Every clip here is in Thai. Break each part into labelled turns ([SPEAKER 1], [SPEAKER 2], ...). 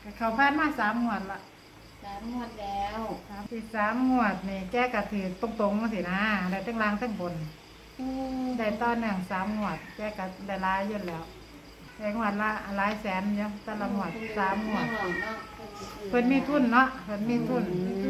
[SPEAKER 1] เขาผ่านมา3 งวดละ
[SPEAKER 2] 3 งวดแล้ว
[SPEAKER 1] 3 งวดนี่แก้กระถือตรงๆสินะได้ทั้งล่างทั้งบนได้ต้อนหนึ่ง3 งวดแก้กระได้หลายอยู่แล้วได้งวดละหลายแสนเยอะแต่ละงวด3 งวดเพิ่นมีทุนเนาะเพิ่นมีทุน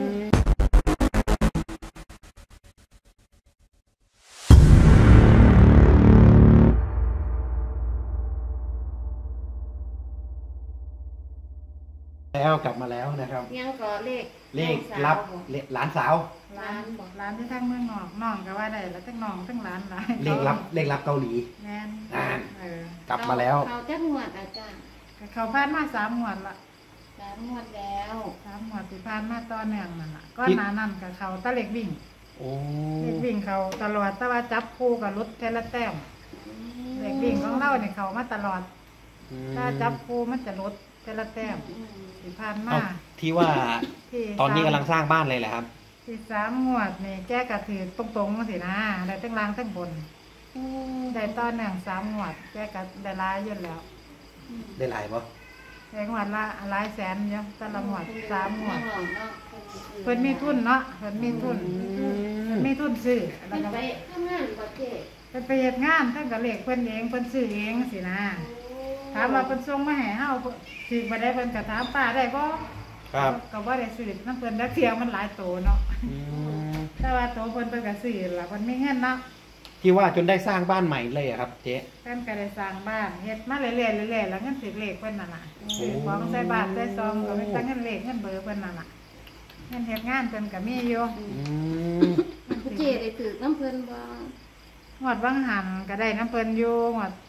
[SPEAKER 3] แล้วกลับมาแล้วนะครับ
[SPEAKER 2] ยังก็เลข
[SPEAKER 3] รับหลานสาว
[SPEAKER 1] ร้านที่ทั้งเมืองนอกน้องก็ว่าได้แล้วทั้งน้องทั้งร้านหลาย
[SPEAKER 3] เลขรับเกาหลี
[SPEAKER 1] แม่น
[SPEAKER 3] กลับมาแล้ว
[SPEAKER 2] เขาจักงวดอาจารย์
[SPEAKER 1] เขาผ่านมา3 งวดละ
[SPEAKER 2] 3 งวดแล้ว
[SPEAKER 1] 3 งวดที่ผ่านมาต่อเนื่องนั่นล่ะก็หนานั่นกับเขาตะเล็กวิ่งเล็กวิ่งเขาตลอดแต่ว่าจับคู่กับรถแค่ละแต้มเล็กวิ่งของเราเนี่ยเขามาตลอดถ้าจับคู่มันจะลดแค่ละแต้มที่ผ่านมา
[SPEAKER 3] ที่ว่าตอนนี้กำลังสร้างบ้านเลยแหละครับ
[SPEAKER 1] ที่3 งวดนี่แก้กระถือตรงๆสินะได้ทั้งล่างทั้งบนได้ต้อนหนึ่ง3 งวดแก้กระได้หลายอยู่แล้ว
[SPEAKER 3] ได้หลายปะ
[SPEAKER 1] ได้งวดละหลายแสนเยอะแต่ละงวด3 งวดเพิ่นมีทุนเนาะเพิ่นมีทุนซื้อ
[SPEAKER 2] แล้วก็ไปทำงานบ่เจ๊
[SPEAKER 1] เพิ่นไปเฮ็ดงานทั้งกับเลขเพิ่นเองเพิ่นซื้อเองสินะถามว่าเพิ่นส่งมาให้เฮาสิบ่ได้เพิ่นก็ถามป้าได้บ่
[SPEAKER 3] ครับ
[SPEAKER 1] ก็บ่ได้ซื้อนำเพิ่นได้เที่ยวมันหลายโตเนาะแต่ว่าโตเพิ่นก็ซื้อล่ะเพิ่นมีเงินเนาะ
[SPEAKER 3] ที่ว่าจนได้สร้างบ้านใหม่เลยครับเจ๊
[SPEAKER 1] เพิ่นก็ได้สร้างบ้านเฮ็ดมาเรื่อยๆแล้วเงินสิเลขเพิ่นนั่นน่ะซื้อของใส่บาทใส่ซองก็มีแต่เงินเลขเงินเบอร์เพิ่นนั่นน่ะเงินเฮ็ดงานเพิ่นก็มีอยู่
[SPEAKER 2] เจ๊ได้ถือน้ำเพิ่นบ่
[SPEAKER 1] งวดวังหันก็ได้น้ำเพิ่นอยู่งวด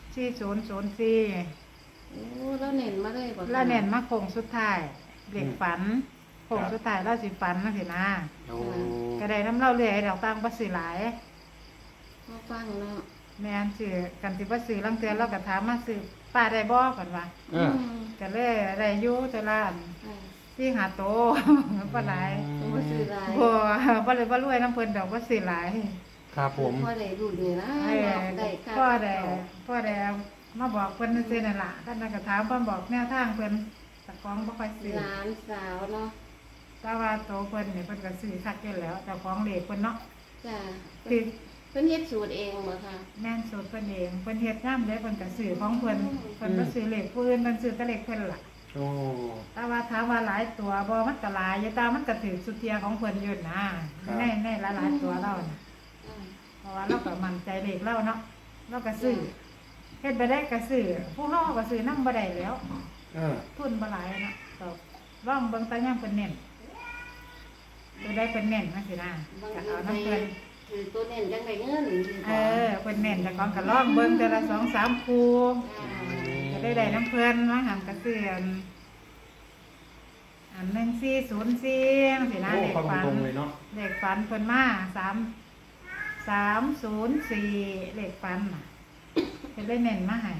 [SPEAKER 1] 4004
[SPEAKER 2] โอ้แล้วเน้นมาเลยบ่
[SPEAKER 1] แล้วเน้นมาโค้งสุดท้ายเลขฝันโค้งสุดท้ายเราสิฝันจังซี่นะก็ได้น้ำเล่าเรื่อยดอกตังบ่ซื้อหลาย
[SPEAKER 2] มาฟังเนาะ
[SPEAKER 1] แม่นซื้อกันสิบ่ซื้อลังเทื่อเราก็ถามมาซื้อป้าได้บ่ก่อนว่าก็เลยได้อยู่แต่ละอันที่หาโตบ่หลาย
[SPEAKER 2] บ่ซื้อหลาย
[SPEAKER 1] บ่เลยบ่รวยน้ำเพิ่นดอกบ่ซื้อหลาย
[SPEAKER 3] ครับผม
[SPEAKER 2] พอได้รุ่นนี่นะได้
[SPEAKER 1] พอได้มาบอกเพิ่นซื่อนั่นล่ะท่านก็ถามเพิ่นบอกแนวทางเพิ่นตะกองบ่ค่อยซื้อ
[SPEAKER 2] หลานสาวเนาะ
[SPEAKER 1] แต่ว่าโตเพิ่นนี่เพิ่นก็ซื้อคักอยู่แล้วเจ้าของเลขเพิ่นเนาะ
[SPEAKER 2] จ้ะคือเพิ่นเฮ็ดสูตรเองบ่คะ
[SPEAKER 1] แม่นสูตรเพิ่นเองเพิ่นเฮ็ดงามได้เพิ่นก็ซื้อของเพิ่นบ่ซื้อเลขผู้อื่นเพิ่นซื้อแต่เลขเพิ่นล่ะ
[SPEAKER 3] โอ้
[SPEAKER 1] แต่ว่าถามว่าหลายตัวบ่มันก็หลายอยู่แต่มันก็ถือสุเทียของเพิ่นอยู่นะในหลายๆตัวเราน่ะเพราะว่าเราก็มั่นใจเลขเราเนาะเราก็ซื้อเฮ็ดบ่ได้ก็ซื้อผู้เฮาก็ซื้อนำบ่ได้แล้วทุนบ่หลายเนาะก็ลองเบิ่งตามยามเพิ่นเน้นตัวได้เพิ่นเน้นจังซี่นะก็เอานำเพิ่น
[SPEAKER 2] คือตัวเน้นจังได้เงิน
[SPEAKER 1] เพิ่นเน้นแต่ของก็ลองเบิ่งแต่ละ2-3 คู่ก็ได้น้ำเพิ่นว่าหันก็ซื้ออัน1404จังซี่นะเลขฝันเพิ่นมา304เลขฝันน่ะเพิ่นได้เน้นมาให้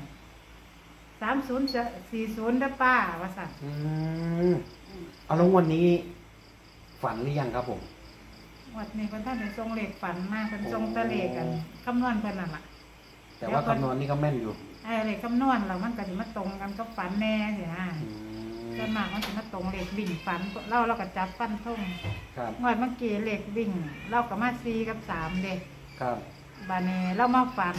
[SPEAKER 1] 3040เด้อป้าว่าซั่น
[SPEAKER 3] เอาแล้ววันนี้ฝันหรือยังครับผม
[SPEAKER 1] วันนี้เพิ่นท่านได้ส่งเลขฝันมาเพิ่นส่งตะเลขกันคำนวณเพิ่นนั่นล่ะ
[SPEAKER 3] แต่ว่าคำนวณนี่ก็แม่นอยู่
[SPEAKER 1] เลขคำนวณแล้วมันก็สิมาตรงกันกับฝันแน่สินะส่วนมากมันสิมาตรงเลขวิ่งฝันเราก็จับฟันธง
[SPEAKER 3] ครับ
[SPEAKER 1] งวดเมื่อกี้เลขวิ่งเราก็มา4กับ3เด้
[SPEAKER 3] ครับ
[SPEAKER 1] บัดนี้เรามาฝัน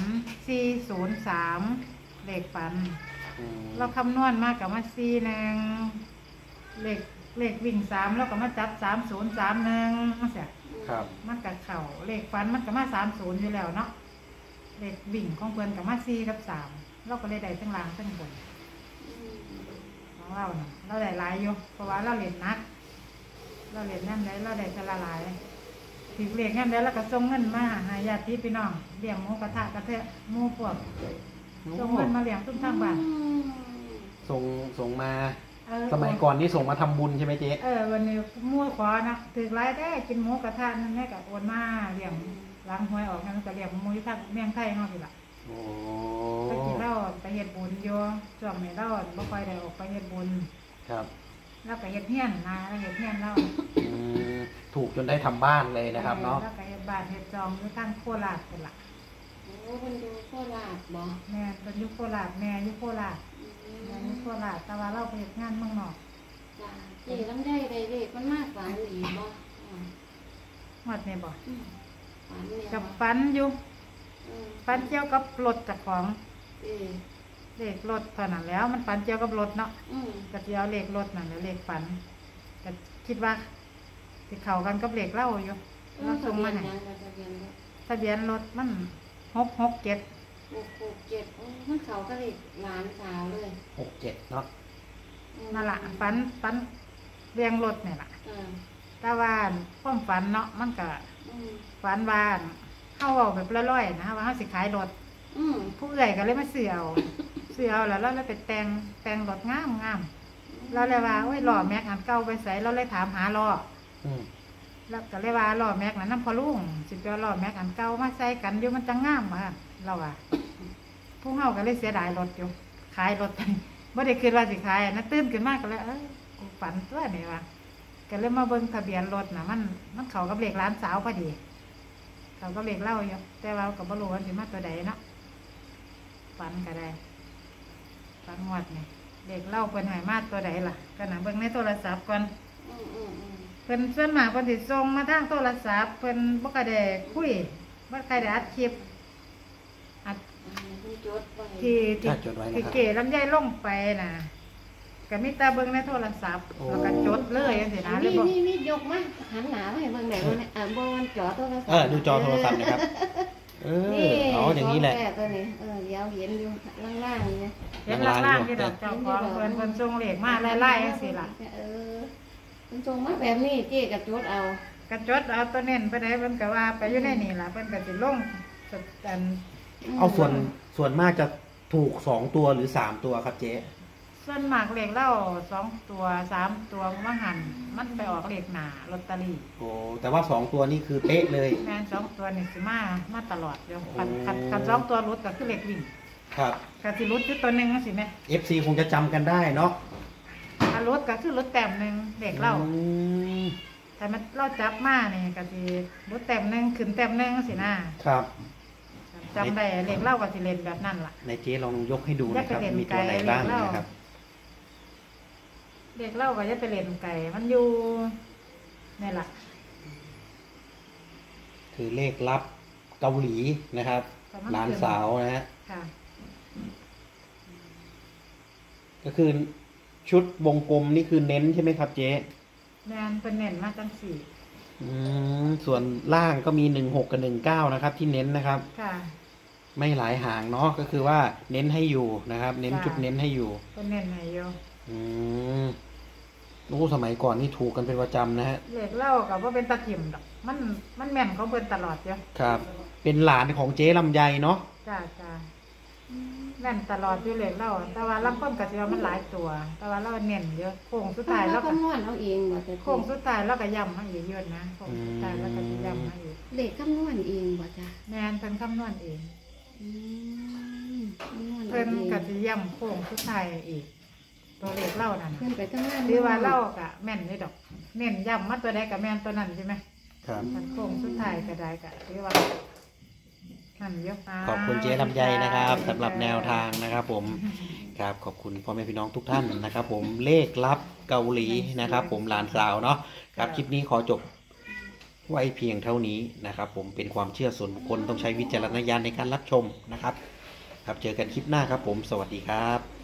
[SPEAKER 1] 403เลขฝันเราคำนวณมาก็มา4นึงเลขวิ่ง3แล้วก็มาจับ3031จังซี่
[SPEAKER 3] ครับ
[SPEAKER 1] มันก็เข้าเลขฝันมันก็มา30อยู่แล้วเนาะเลขบิ่งของเพิ่นก็มา4กับ3เราก็เลยได้ทั้งล่างทั้งบนของเราน่ะเราได้หลายอยู่เพราะว่าเราเล่นนักเราเล่นนั่นได้เราได้แต่ละหลายถึงเลขนั่นได้แล้วก็ส่งเงินมาให้ญาติพี่น้องเลี้ยงหมูกระทะกระเทะหมูพวกส่งเงินมาเลี้ยงตุ้มทางบ้าน
[SPEAKER 3] ส่งมาสมัยก่อนนี่ส่งมาทำบุญใช่ไหมเจ๊
[SPEAKER 1] วันนี้มั่วขอนะถือหลายได้กินหมูกระทะนั่นแม่ก็โอนมาเลี้ยงล้างหวยออกนั่นก็เลี้ยงหมูที่ทางเมืองไทยเฮานี่ล่ะไปกินเหล้าไปเฮ็ดบุญอยู่ช่วงนี้เราบ่ค่อยได้ออกไปเฮ็ดบุญ
[SPEAKER 3] ครับ
[SPEAKER 1] แล้วก็เฮ็ดเฮียนนะแล้วเฮ็ดเฮียนเรา
[SPEAKER 3] ถูกจนได้ทำบ้านเลยนะครับเนาะ
[SPEAKER 1] แล้วก็เฮ็ดบ้านเฮ็ดจองอยู่ทางโคราชพุ่นล่ะ
[SPEAKER 2] โอ้เพิ่นอยู่โคราชบ่
[SPEAKER 1] แม่เพิ่นอยู่โคราชแม่อยู่โคราชแม่อยู่โคราชแต่ว่าเราไปเฮ็ดงานเมืองนอก
[SPEAKER 2] จ้าเจ๊ลำไยได้เลขมันมากฝันอีกบ่อืม
[SPEAKER 1] หมดนี่บ่
[SPEAKER 2] ฝันเนี่ย
[SPEAKER 1] กับฝันอยู่
[SPEAKER 2] อืม
[SPEAKER 1] ฝันเกี่ยวกับรถเจ้าของ
[SPEAKER 2] เอ๊ะ
[SPEAKER 1] เลขรถเท่านั้นแล้วมันฝันเกี่ยวกับรถเนาะ
[SPEAKER 2] อืม
[SPEAKER 1] ก็สิเอาเลขรถนั่นแหละเลขฝันก็คิดว่าสิเข้ากันกับเลขเล่าอยู่เราส่งมาให้
[SPEAKER 2] ทะเบียนรถ
[SPEAKER 1] ทะเบียนรถมัน667
[SPEAKER 2] 667มันเขาก็เลขหลานสาวเลย
[SPEAKER 3] 67เนาะ
[SPEAKER 1] นั่นล่ะฝันเรียงรถนี่ล่ะ
[SPEAKER 2] อ่า
[SPEAKER 1] แต่ว่าความฝันเนาะมันก็
[SPEAKER 2] อืม
[SPEAKER 1] ฝันว่าเฮาเว้าแบบลอยๆนะว่าเฮาสิขายรถ
[SPEAKER 2] อืม
[SPEAKER 1] ผู้เอื้อยก็เลยมาซื้อเอา ซื้อเอาแล้วเราเลยไปแต่งรถงามเราเลยว่าโอ้ยล้อแม็กอันเก่าไปใส่เราเลยถามหาล้อ
[SPEAKER 3] อืม
[SPEAKER 1] แล้วก็เลยว่าล้อแม็กนั้นนำพอลุงสิไปเอาล้อแม็กอันเก่ามาใส่กันอยู่มันจังงามว่าหั่นเราว่าผู้เฮาก็เลยเสียดายรถอยู่ขายรถ บ่ได้คิดว่าสิขายนะตื่นขึ้นมาก็เลยกูฝันตัวนี่ว่าก็เลยมาเบิ่งทะเบียนรถน่ะมันเข้ากับเลขร้านสาวพอดีเขาก็เลขเล่าอยู่แต่ว่าก็บ่รู้ว่าสิมาตัวใดเนาะฝันก็ได้ฝันงวดนี่เลขเล่าเพิ่นให้มาตัวใดล่ะก็น่ะเบิ่งในโทรศัพท์ก่อน
[SPEAKER 2] อืม
[SPEAKER 1] เพิ่นส่วนมากเพิ่นสิส่งมาทางโทรศัพท์เพิ่นบ่ค่อยได้คุยบ่ค่อยได้อัดคลิปอัด
[SPEAKER 2] คุณจดไว้
[SPEAKER 1] ที่
[SPEAKER 3] ถ้าจดไว้นะครับ
[SPEAKER 1] เก๋ลำไยลงไปน่ะก็มีแต่เบิ่งในโทรศัพท์
[SPEAKER 3] โอ้
[SPEAKER 1] แล้วก็จดเลยจังซี่นะเลย
[SPEAKER 2] นี่
[SPEAKER 1] บอก
[SPEAKER 2] นี่ยกมาหันหนาไปเบิ่งไหนบ่เนี่ยบ่มันจอโทรศัพท์
[SPEAKER 3] ดูจอโทรศัพท์นะครับ
[SPEAKER 2] นี่
[SPEAKER 3] เอาอย่างนี้แหละ
[SPEAKER 2] ขตัวนี้เดี๋ยวเห็นอยู่ล่างๆนี่
[SPEAKER 1] เห็นล่างๆที่ดอกเจ้าของเพิ่นส่งเลขมาไล่ๆจังซี่ล่ะ
[SPEAKER 2] มันส่งมาแบบนี้เจ๊ก็จดเอา
[SPEAKER 1] ก็จดเอาตัวเน้นไปได้เพิ่นก็ว่าไปอยู่ในนี่ล่ะเพิ่นก็สิลงอัน
[SPEAKER 3] เอาส่วนมากจะถูก2ตัวหรือ3ตัวครับเจ๊
[SPEAKER 1] ส่วนมากเลขเล่า2ตัว3ตัวมันหันมันไปออกเลขหน้าลอตเตอรี่
[SPEAKER 3] โอ้แต่ว่า2ตัวนี่คือเป๊ะเลย
[SPEAKER 1] แม่น2ตัวนี่สิมาตลอดเดี๋ยวคัน
[SPEAKER 3] โอ้
[SPEAKER 1] คัน2ตัวรุดก็คือเลขวิ่ง
[SPEAKER 3] ครับ
[SPEAKER 1] ก็สิรุดอยู่ตัวหนึงจังซี่แหม
[SPEAKER 3] FC คงจะจำกันได้เนาะ
[SPEAKER 1] ถ้ารถก็คือรถแต้มหนึงเลขเล่า
[SPEAKER 3] อืม
[SPEAKER 1] แต่มันเราจับมานี่ก็สิรุดแต้มหนึงขึ้นแต้มหนึงจังซี่นะครับ จำได้เลขเล่าก็สิเล่นแบบนั้นล่ะ
[SPEAKER 3] ในเจ๊ลองยกให้ดูนะครับ
[SPEAKER 1] อยากไปเล่น
[SPEAKER 3] มีตัวไหนบ้าง
[SPEAKER 1] ไกล
[SPEAKER 3] นะครับ
[SPEAKER 1] เลขเล่าก็จะไปเล่นไก่มันอยู่นี่ล่ะ
[SPEAKER 3] คือเลขลับเกาหลีนะครับหลานสาวนะฮะ
[SPEAKER 1] ค่ะ
[SPEAKER 3] ก็คือชุดวงกลมนี่คือเน้นใช่ไหมครับเจ๊
[SPEAKER 1] แม่นเป็นเน้นมาจังสี่
[SPEAKER 3] ส่วนล่างก็มี16กับ19นะครับ ที่เน้นนะครับ
[SPEAKER 1] ค่ะ
[SPEAKER 3] ไม่หลายหางเนาะก็คือว่าเน้นให้อยู่นะครับ เน้น
[SPEAKER 1] ค่ะ
[SPEAKER 3] ชุดเน้นให้อยู่
[SPEAKER 1] เป็นเน้นไหนอยู่
[SPEAKER 3] อืมโอ้สมัยก่อนนี่ถูกกันเป็นประจำนะฮะ
[SPEAKER 1] เลขเล่ากับว่าเป็นตะกิ่มดอกมันแม่นเขาเบิ่นตลอดอยู่
[SPEAKER 3] ครับ เป็นหลานของเจ๊ลำไยเนาะ
[SPEAKER 1] จ้าแม่นตลอดอยู่เลขเล่าแต่ว่าลำต้นก็สิว่ามันหลายตัว แต่ว่าเราเน้นเยอะโค้งสุดท้าย
[SPEAKER 2] แล้
[SPEAKER 1] แล้ว ว
[SPEAKER 2] ก็
[SPEAKER 1] ก็
[SPEAKER 2] นวณเอาเองบ่แต่
[SPEAKER 1] โค้งสุดท้ายแล้วก็ย้ำมาอีกเยอะนะโค้งสุดท้ายแล้วก็สิย้ำมาอีก
[SPEAKER 2] เลขคำนวณเองบ่จ้ะ
[SPEAKER 1] แม่นเพิ่นคำนวณเอง
[SPEAKER 2] คำนวณ
[SPEAKER 1] เพิ่น
[SPEAKER 2] เอง
[SPEAKER 1] ก็สิย้ำโค้งสุดท้ายอีก ตัวเลขเล่านั่น
[SPEAKER 2] เพิ่นไปทำงาน
[SPEAKER 1] หรือว่าเล่าก็แม่นนี่ดอก เน้นย้ำมาตัวใดก็แม่นตัวนั้นใช่ไหม
[SPEAKER 3] ครับ
[SPEAKER 1] มันโค้งสุดท้ายก็ได้ก็หรือว่านั่นเยอะ
[SPEAKER 3] ขอบคุณเจ๊ลำไยนะครับสำหรับแนวทางนะครับผมครับขอบคุณพ่อแม่พี่น้องทุกท่านนะครับ ผมเลขลับเกาหลีนะครับ ผมหลานสาวเนาะครับคลิปนี้ขอจบไว้เพียงเท่านี้นะครับ ผมเป็นความเชื่อส่วนบุคคลต้องใช้วิจารณญาณในการรับชมนะครับ ครับเจอกันคลิปหน้าครับผมสวัสดีครับ